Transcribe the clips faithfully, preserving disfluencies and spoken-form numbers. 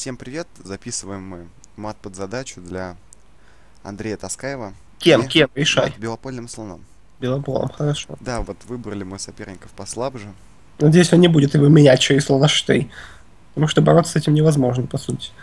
Всем привет! Записываем мы мат под задачу для Андрея Таскаева Кем, и кем? мат Решай. белопольным слоном. Белополом, хорошо. Да, вот выбрали мы соперников послабже. Надеюсь, он не будет его менять через слона штей. Потому что бороться с этим невозможно, по сути.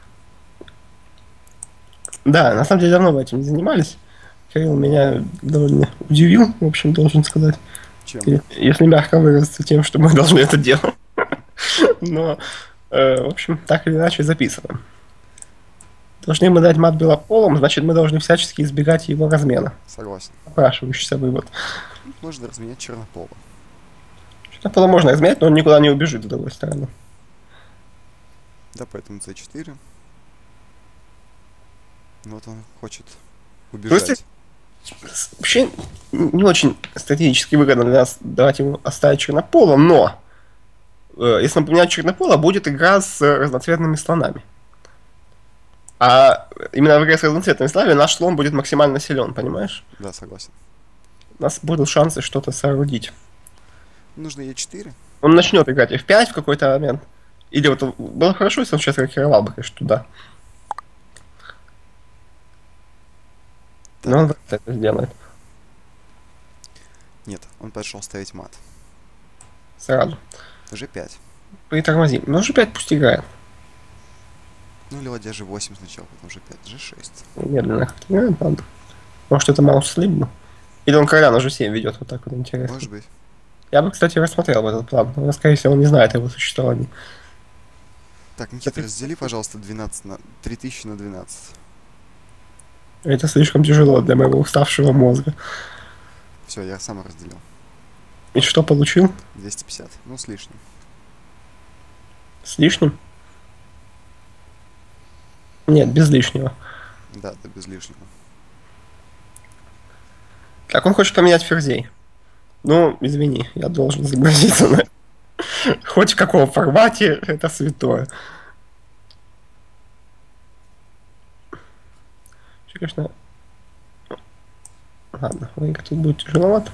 Да, на самом деле давно мы этим не занимались. Кирилл меня довольно удивил, в общем, должен сказать. Чем? И Если мягко выразиться тем, что мы должны это делать. Но, э, в общем, так или иначе записываем. Должны мы дать мат белополом, значит, мы должны всячески избегать его размена. Согласен. Напрашивающийся вывод. Можно разменять чернопола. Чернопола можно разменять, но он никуда не убежит, с другой стороны. Да, поэтому цэ четыре. Вот он хочет Слушайте, убежать. вообще не очень стратегически выгодно для нас давать ему оставить чернопола, но э, если он поменяет чернопола, будет игра с э, разноцветными слонами. А именно в игре с разноцветными слонами наш слон будет максимально силен, понимаешь? Да, согласен. У нас будут шансы что-то соорудить. Нужно е четыре. Он начнет играть эф пять в какой-то момент. Или вот было хорошо, если он сейчас рокировал бы, конечно, туда. Но Так, он вряд ли это сделает нет, он пошел ставить мат. сразу. же пять. Притормозим. Ну, же пять пусть играет. Ну или ладья же восемь сначала, потом же пять, же шесть. Медленно как-то играет, ладно. Может, это маус слип. Или он короля на же семь ведет, вот так вот интересно. Может быть. Я бы, кстати, рассмотрел этот план, но, скорее всего, он не знает о его существовании. Так, Никита, раздели, пожалуйста, двенадцать на три тысячи на двенадцать. Это слишком тяжело для моего уставшего мозга. Все, я сам разделил. И что получил? двести пятьдесят. Ну, с лишним. С лишним? Нет, без лишнего. Да, да, без лишнего. Так, он хочет поменять ферзей. Ну, извини, я должен согласиться на это. Хоть в каком формате, это святое. Вообще, конечно... Ладно, выиграть тут будет тяжеловато.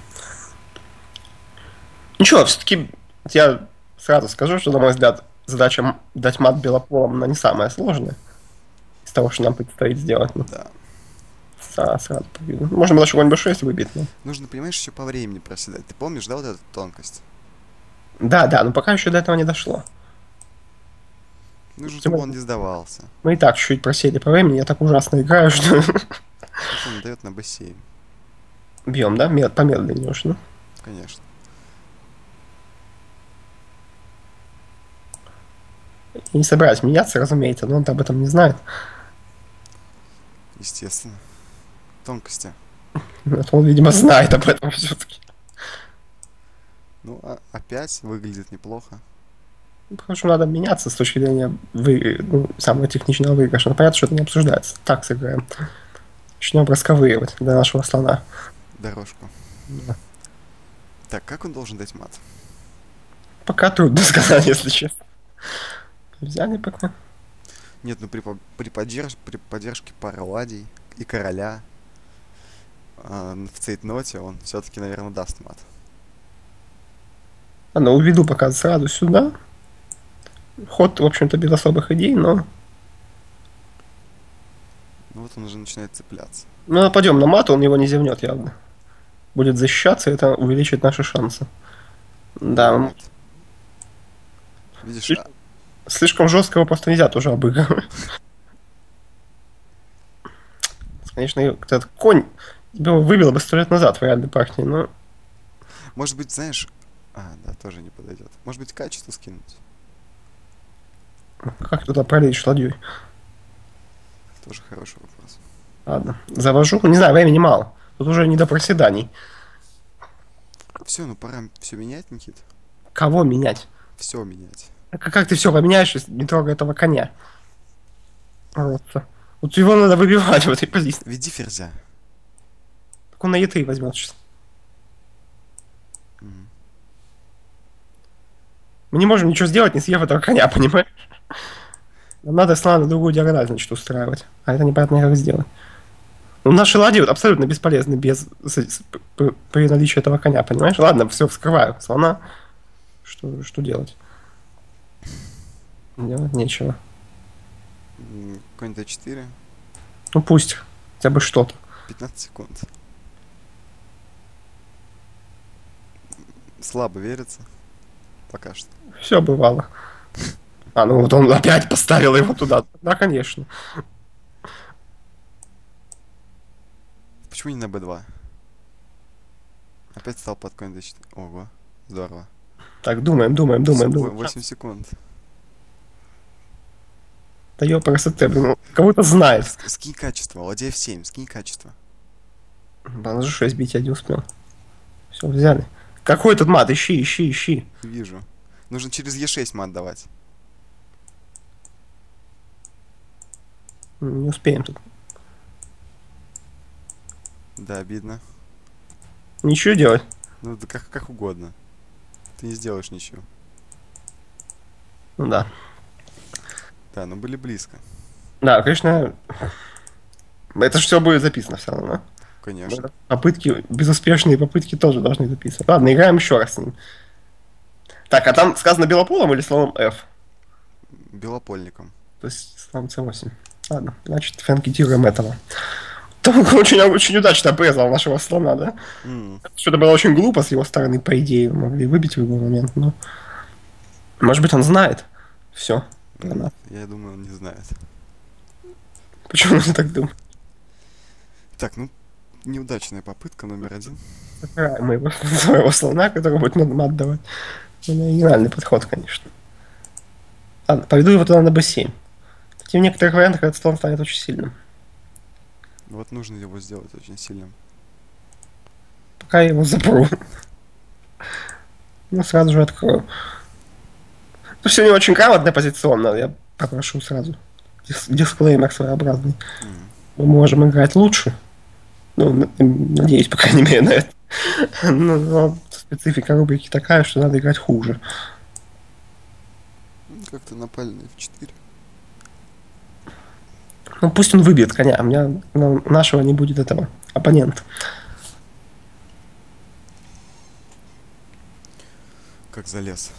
Ничего, все-таки я сразу скажу, что, на мой взгляд, задача дать мат белополом, она не самая сложная из того, что нам предстоит сделать. Ну, Да. сразу победу. Можно было еще конь бэ шесть выбить. Но... Нужно, понимаешь, еще по времени проседать. Ты помнишь, да, вот эту тонкость? Да, да, но пока еще до этого не дошло. Нужно, Тем чтобы более, он не сдавался. мы и так чуть-чуть просели по времени, я так ужасно играю, что... Вот он дает на бэ семь. Бьем, да? Мед- Помедленнее уж, ну. Конечно. И не собираюсь меняться, разумеется, но он-то об этом не знает. Естественно. Тонкости. Это он, видимо, знает об этом все-таки. Ну, а опять выглядит неплохо. Потому что надо меняться с точки зрения вы... ну, самого техничного выигрыша. Но понятно, что это не обсуждается. Так сыграем. Начнем расковыривать для нашего слона. Дорожку. Да. Так, как он должен дать мат? Пока трудно сказать, если честно. Взяли пока. Нет, ну при, по- при, поддерж- при поддержке пары ладей и короля а, в цейтноте он все-таки, наверное, даст мат. А, ну, уведу пока сразу сюда. Ход, в общем-то, без особых идей, но... Ну вот он уже начинает цепляться. Ну, нападем на мат, он его не зевнет явно. Будет защищаться, это увеличит наши шансы. Да, м, Вот. Видишь, а, слишком, слишком жесткого просто нельзя тоже обыгрывать. Конечно, этот конь тебя его выбил бы сто лет назад в реальной партии, но может быть, знаешь... А, да, тоже не подойдет. Может быть, качество скинуть? как туда пролезть ладьей? Тоже хороший вопрос. Ладно, завожу. Не знаю, времени мало. Тут уже не до проседаний. Все, ну пора все менять, Никит. Кого менять? Все менять. Так а как ты все поменяешь, если не трогай этого коня? Вот. Вот его надо выбивать в этой позиции. Веди ферзя. Так он на е три возьмет сейчас. Мгм. Мы не можем ничего сделать, не съев этого коня, понимаешь? Нам надо слона на другую диагональ, значит, устраивать. А это непонятно, как сделать. Ну, наши ладьи вот абсолютно бесполезны без, с- с- п- при наличии этого коня, понимаешь? Ладно, все, вскрываю слона. Что, что делать? Делать нечего. Конь дэ четыре. Ну пусть, хотя бы что-то. пятнадцать секунд. Слабо верится. Пока что. Все бывало. А, ну вот он опять поставил его туда. Да, конечно. Почему не на бэ два? Опять стал под конь дэ четыре. Ого, здорово. Так, думаем, думаем, думаем, думаем. восемь секунд. Да ёпрст, блин, ну, кого-то знает. С- Скинь качество, ладья эф семь, скинь качество. Блин, же шесть бить я не успел. Все, взяли. Какой тут мат? Ищи, ищи, ищи. Вижу. Нужно через е шесть мат давать. Не успеем тут. Да, обидно. Ничего делать. Ну, да как, как угодно. Ты не сделаешь ничего. Ну да. Да, но были близко. Да, конечно. Это же все будет записано все равно. Конечно. Попытки, безуспешные попытки тоже должны записывать. Ладно, играем еще раз с ним. Так, а там сказано белополом или словом F? Белопольником. То есть словом си восемь. Ладно, значит, фанкетируем этого. Там очень, очень удачно обрезал нашего слона, да? М, Что-то было очень глупо с его стороны, по идее, могли выбить в любой момент, но... Может быть, он знает все. Нет, я думаю, он не знает. Почему он так думает? Так, ну, неудачная попытка номер один. Забираем мы его, своего слона, который будет мат давать. Ну, гениальный подход, конечно. Ладно, поведу его туда на бэ семь. Кстати, в некоторых вариантах этот слон станет очень сильным. Вот нужно его сделать очень сильным. Пока я его запру. Ну, сразу же открою. Ну, все не очень грамотно позиционно, я попрошу сразу. Дис- дисклеймер своеобразный. М, Мы можем играть лучше. Ну, н- надеюсь, по крайней мере, на это. Ну, но специфика рубрики такая, что надо играть хуже. ну, Как-то напали на эф четыре. Ну, пусть он выбьет коня, а у меня ну, у нашего не будет этого оппонента. Как залез.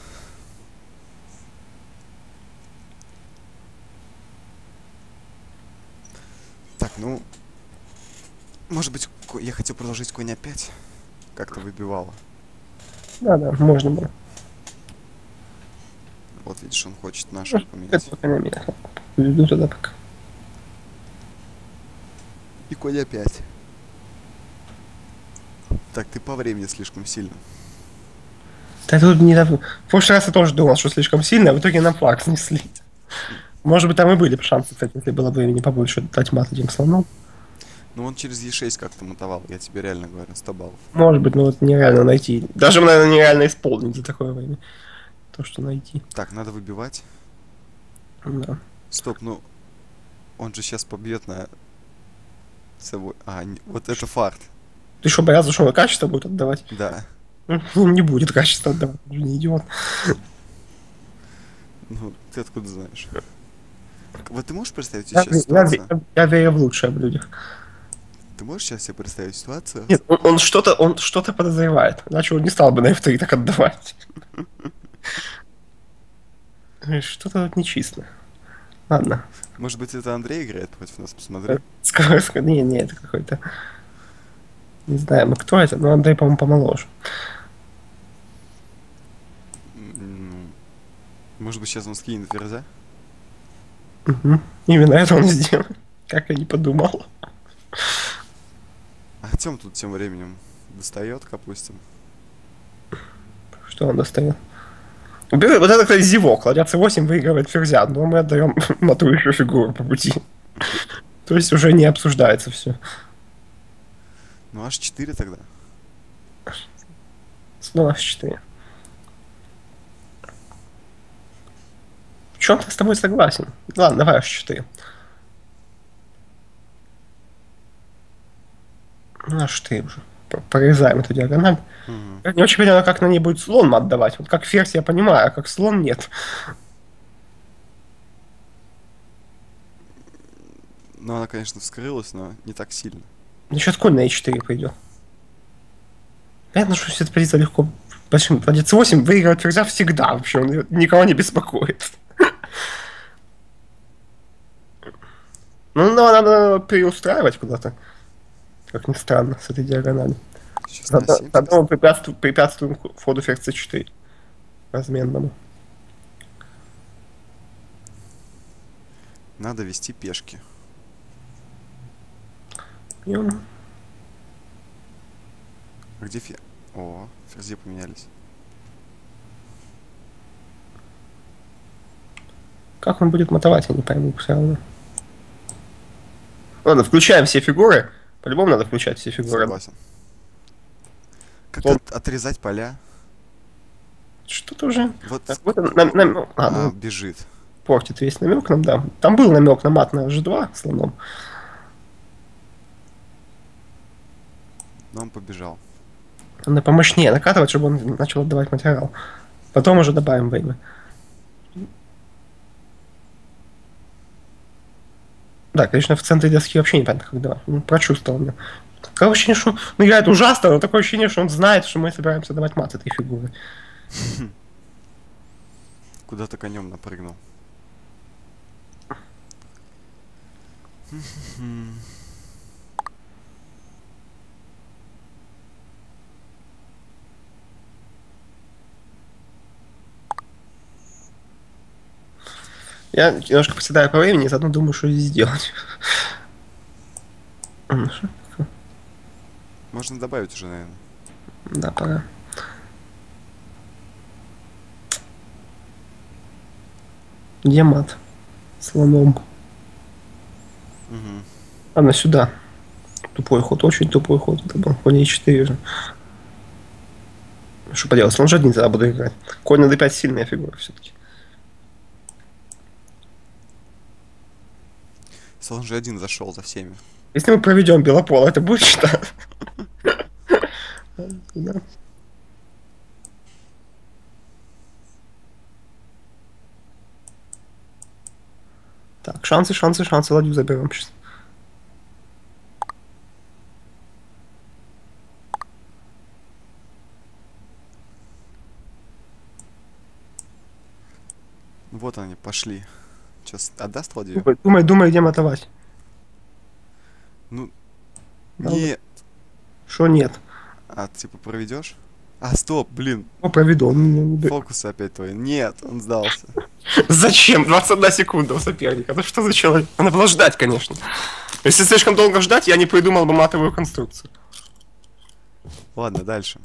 Так, ну... Может быть, ко- я хотел продолжить конь опять. Как-то выбивало. Да-да, можно было. Вот видишь, он хочет нашего поменять. Это пока не меня. Веду туда пока. И конь опять. Так, ты по времени слишком сильно. Да тут не... В прошлый раз я тоже думал, что слишком сильно, а в итоге нам флаг снесли. Может быть, там и были бы шансы, кстати, если было бы времени побольше дать мат этим слоном. Ну он через е шесть как-то мутовал, я тебе реально говорю, сто баллов. Может быть, но вот нереально найти. Даже, наверное, нереально исполнить за такое время. То, что найти. Так, надо выбивать. Да. Стоп, ну... Он же сейчас побьет на... цэ восемь. А, не- вот это фарт. Ты что, боялся, что он качество будет отдавать? Да. Он не будет качество отдавать, он же не идиот. Ну, ты откуда знаешь? Вот ты можешь представить Я, сейчас я, ситуацию? я- я верю в лучшее в людях. Ты можешь сейчас себе представить ситуацию? Нет, он, он что-то он что-то подозревает. Иначе он не стал бы на эф три так отдавать. Эй, Что-то тут нечисто. Ладно. Может быть, это Андрей играет против нас, посмотри. Скажи, скажи. Не, не, это какой-то... Не знаю, мы кто это, но Андрей, по-моему, помоложе. М, Может быть, сейчас он скинет ферзя? Мгм. Именно это он сделал. Как я не подумал. А Артем тут тем временем достает, допустим. Что он достает? Бери- Вот это, кстати, зевок. Ладья цэ восемь выигрывает ферзя, но мы отдаем матующую фигуру по пути. То есть уже не обсуждается все. Ну, аш четыре тогда. Снова эф четыре. В чем-то с тобой согласен. Ладно, давай эф четыре. Ну, эф четыре уже. П- Порезаем эту диагональ. Мгм. Я не очень понимаю, как на ней будет слон отдавать. Вот как ферзь я понимаю, а как слон нет. Ну, она, конечно, вскрылась, но не так сильно. Еще конь на е четыре пойдет. Понятно, что вся эта позиция легко... Почему? Ладья цэ восемь выигрывает ферзя всегда вообще. Он никого не беспокоит. Ну, надо, надо переустраивать куда-то. Как ни странно, с этой диагональю. Сейчас на Заодно, семь заодно мы снес. препятствуем, препятствуем входу ферзь цэ четыре разменному. Надо вести пешки. Бьем. А где фе... О, ферзи поменялись. Как он будет мотовать, я не пойму все равно. Ладно, включаем все фигуры. По-любому надо включать все фигуры. Согласен. Как Вот. от- отрезать поля? Что-то уже... Вот Так, вот он, нам- нам- а, а, ну, бежит. портит весь намек нам, да. Там был намек на мат на жэ два слоном. Но он побежал. Надо помощнее накатывать, чтобы он начал отдавать материал. Потом уже добавим вейвы. Да, конечно, в центре доски вообще непонятно, как давать. Ну, прочувствовал меня. Такое ощущение, что он играет ужасно, но такое ощущение, что он знает, что мы собираемся давать мат этой фигуры. Куда-то конем напрыгнул. Я немножко поседаю по времени, заодно думаю, что здесь сделать. Ну, что? Можно добавить уже, наверное. Да, пора. Где мат? Слоном. Угу. Ладно, сюда. Тупой ход, очень тупой ход. Это был конь е четыре же. Что поделать, слон же один тогда буду играть. Конь на дэ пять сильная фигура все-таки. Слон же один зашел за всеми. Если мы проведем белопол, это будет считаться? Да. Так, шансы, шансы, шансы. Ладью заберем сейчас. Вот они, пошли. Сейчас отдаст ладью? Думай, думай, думай, где мотовать. Ну, Да, не... Что нет? А, типа, проведешь? А, стоп, блин. Ну, проведу. Он не- не- Фокусы опять твои. Нет, он сдался. Зачем? двадцать одна секунда у соперника. Это что за человек? Надо было ждать, конечно. Если слишком долго ждать, я не придумал бы матовую конструкцию. Ладно, дальше.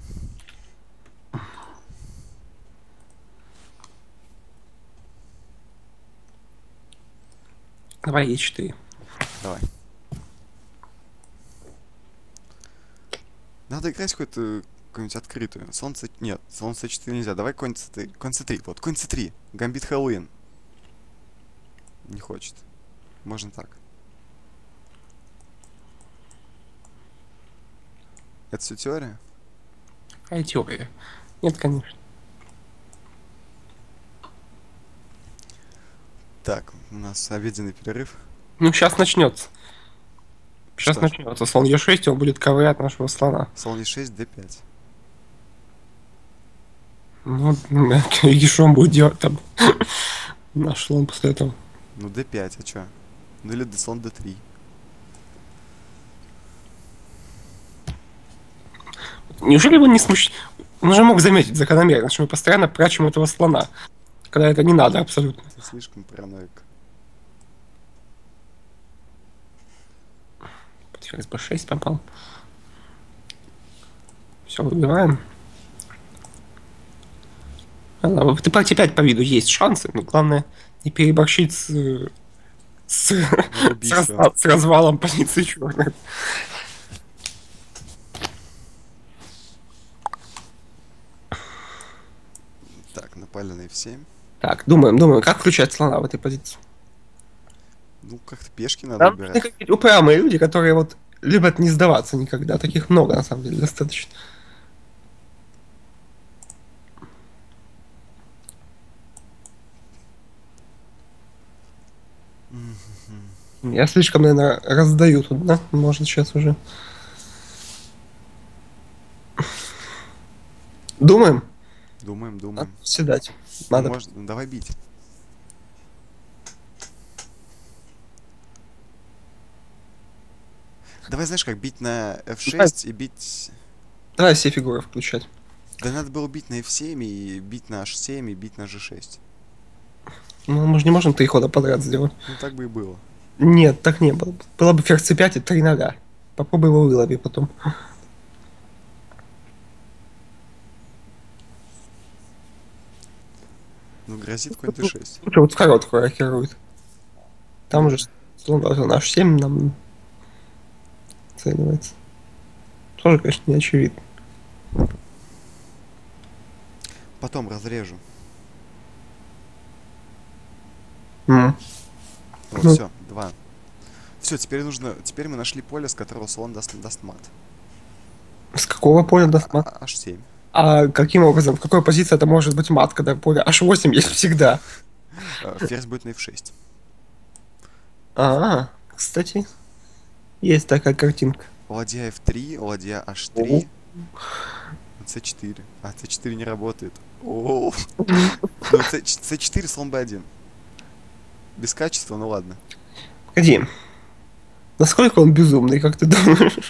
Давай е четыре. Давай. Надо играть какую-то какую-нибудь открытую. Солнце... Нет, слон цэ четыре нельзя. Давай конь цэ три. Конь цэ три. Вот, конь цэ три. Гамбит Хэллоуин. Не хочет. Можно так. Это все теория? Какая теория? Нет, конечно. Так, у нас обеденный перерыв. Ну, сейчас начнется. Сейчас Что? начнется. Слон е шесть, он будет ковырять нашего слона. Слон е шесть, дэ пять. Ну, и что он будет делать там? Наш слон после этого. Ну, дэ пять, а чё? Ну или д- слон дэ три. Неужели его не смущает? Он же мог заметить закономерно, что мы постоянно прячем этого слона, когда это не надо абсолютно. Ты слишком параноик. Ферзь бэ шесть попал. Все, выбираем. Ладно, ты партия пять по виду есть шансы, но главное не переборщить с, с, с, Убийство. раз- с развалом позиции черных. Так, напали на эф семь. Так, думаем, думаем, как включать слона в этой позиции. Ну, как-то пешки надо Там убирать. нужны какие-то упрямые люди, которые вот любят не сдаваться никогда. Таких много, на самом деле, достаточно. Я слишком, наверное, раздаю тут, да? Может, сейчас уже. Думаем? Думаем, Надо думаем. седать. Ну, Надо. может, ну, давай бить. Давай, знаешь, как бить на эф шесть и бить... Давай все фигуры включать. Да надо было бить на эф семь и бить на аш семь и бить на же шесть. Ну, мы же не можем три хода подряд сделать. Ну так бы и было. Нет, так не было. Было бы ферзь цэ пять и три ноля. Попробуй его вылови потом. Ну грозит конь дэ шесть. Лучше вот в короткую рокирует. Там уже слон должен аш семь нам оценивается. Тоже, конечно, не очевидно. Потом разрежу. М. Вот, Ну. все, два. Все, теперь нужно. Теперь мы нашли поле, с которого слон даст, даст мат. С какого поля даст мат? А- аш семь. А каким образом? В какой позиции это может быть мат, когда поле аш восемь есть всегда? Э, Ферзь будет на эф шесть. А, кстати, есть такая картинка. Ладья эф три, ладья аш три, цэ четыре. А, цэ четыре не работает. О, ну цэ четыре, слон бэ один. Без качества, ну ладно. Погоди. Насколько он безумный, как ты думаешь?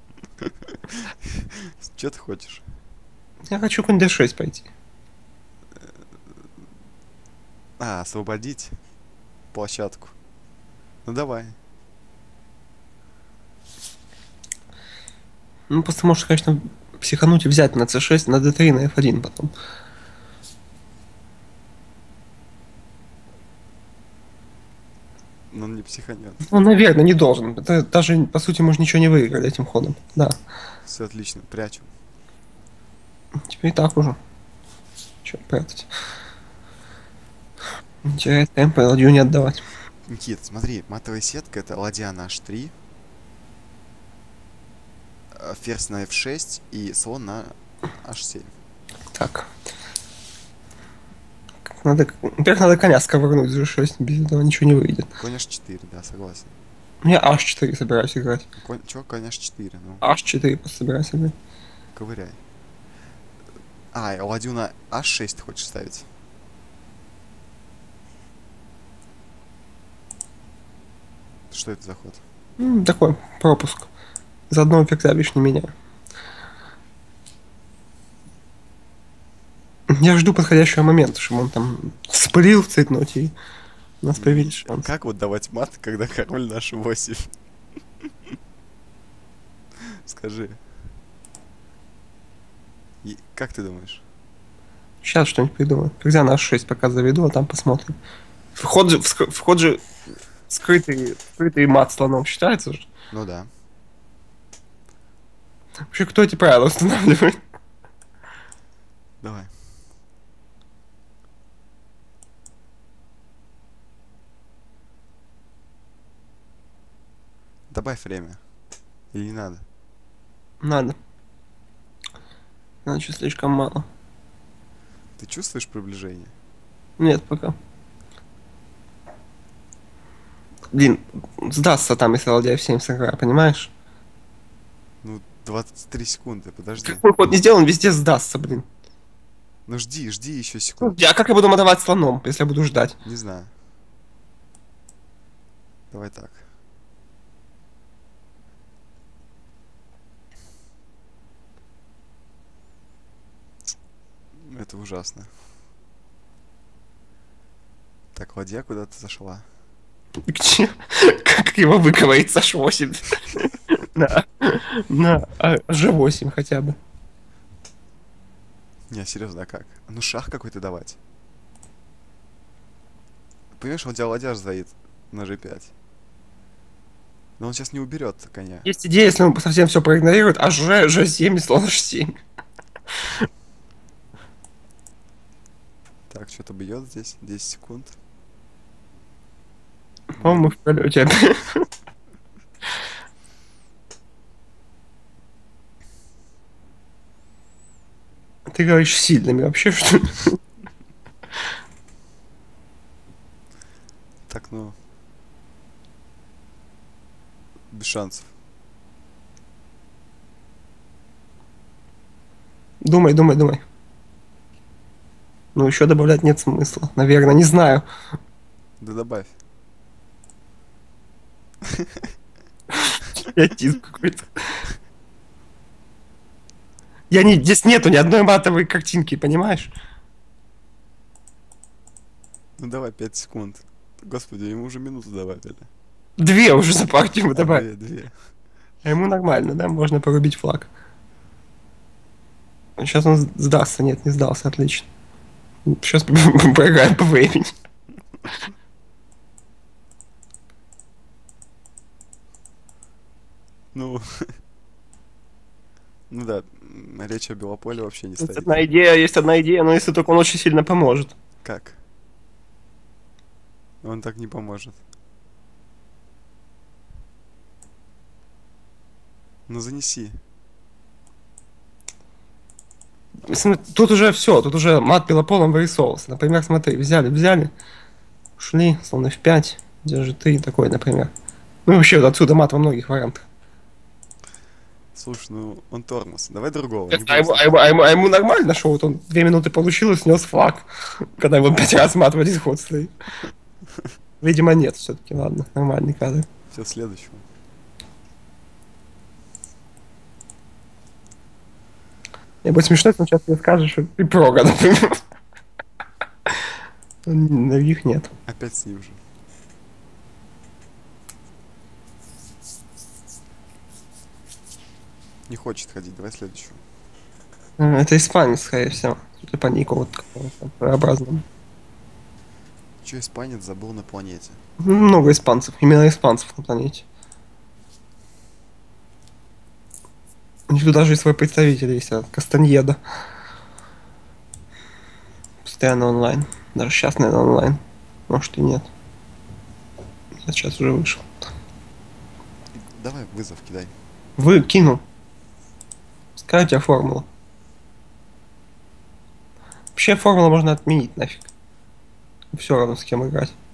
Че ты хочешь? Я хочу конь дэ шесть пойти. А, освободить площадку. Ну давай. Ну, просто можешь, конечно, психануть и взять на цэ шесть, на дэ три, на эф один потом. Ну он не психанет. Ну, наверное, не должен. Это даже, по сути, мы же ничего не выиграли этим ходом. Да. Все отлично, прячу. Теперь и так уже. Че прятать? Не терять темпа и ладью не отдавать. Никит, смотри, матовая сетка это ладья на аш три, э, ферзь на эф шесть и слон на аш семь. Так. Надо, во-первых, надо коня сковырнуть за шесть, без этого ничего не выйдет. Конь аш четыре, да, согласен. Я аш четыре собираюсь играть. Конь, чё, конь аш четыре, ну, аш четыре просто собираюсь играть. ковыряй. А, и ладью на аш шесть ты хочешь ставить? Что это за ход? М, такой пропуск. Заодно эффекта бишь не меняю. Я жду подходящего момента, чтобы он там вспылил в цветноте, и у нас появились шансы. Как вот давать мат, когда король на аш восемь? Скажи. И как ты думаешь? Сейчас что-нибудь придумаю. Когда на аш шесть пока заведу, а там посмотрим. Вход же, вск- вход же скрытый, скрытый мат слоном считается же. Ну да. Вообще, кто эти правила устанавливает? Давай. Добавь время. Или не надо? Надо. Значит, слишком мало. Ты чувствуешь приближение? Нет, пока. Блин, сдастся там, если ладья эф семь сыграю, понимаешь? Ну, двадцать три секунды, подожди. Какой ход не сделан, везде сдастся, блин. Ну жди, жди еще секунду. А как я буду матовать слоном, если я буду ждать? Не знаю. Давай так. Это ужасно. Так, ладья куда-то зашла. Где? Как его выковырять с аш восемь? На, на а, же восемь хотя бы. Не, серьезно, а как? Ну шах какой-то давать. Понимаешь, ладья ладья стоит на же пять. Но он сейчас не уберет коня. Есть идея, если он совсем все проигнорирует, а же, же семь, слон аш семь. Так, что-то бьет здесь. десять секунд. По-моему, мы в полете. Ты говоришь сильными вообще, что ли? Так, ну. Без шансов. Думай, думай, думай. Ну, еще добавлять нет смысла. Наверное, не знаю. Да добавь. Патриотизм какой-то. Я не, здесь нету ни одной матовой картинки, понимаешь? Ну давай, пять секунд. Господи, ему уже минуту добавили. Две уже за партию мы А, добавили. две, две. А ему нормально, да? Можно порубить флаг. Сейчас он сдастся. Нет, не сдался, отлично. Сейчас проиграем по времени. Ну... Ну да, м, речь о Белополе вообще не Есть стоит. одна идея, есть одна идея, но если только он очень сильно поможет. Как? Он так не поможет. Ну занеси. См- Тут уже все, тут уже мат белополом вырисовывался. Например, смотри, взяли, взяли, ушли, слон эф пять, держи ты, такой, например. Ну и вообще вот отсюда мат во многих вариантах. Слушай, ну он тормоз. Давай другого. Не А будем ему, а, ставить. ему, а, ему, а ему нормально, что вот он две минуты получил и снес флаг, когда его пять раз мат в один ход стоит. Видимо, нет, все-таки, ладно, нормальный кадр. Все, следующего. Мне будет смешно, если он сейчас мне скажет, что ты прога, например. Других нет. Опять с ним же. Не хочет ходить, давай следующего. Э, Это испанец, скорее всего. Судя по нику вот какому-то своеобразному. Че испанец забыл на планете? Много испанцев, именно испанцев на планете. У них тут даже и свой представитель есть, а, Кастаньеда. Постоянно онлайн. Даже сейчас, наверное, онлайн. Может и нет. Я сейчас уже вышел. Давай вызов кидай. Вы кинул. Пускай у тебя формула. Вообще формулу можно отменить нафиг. Все равно с кем играть.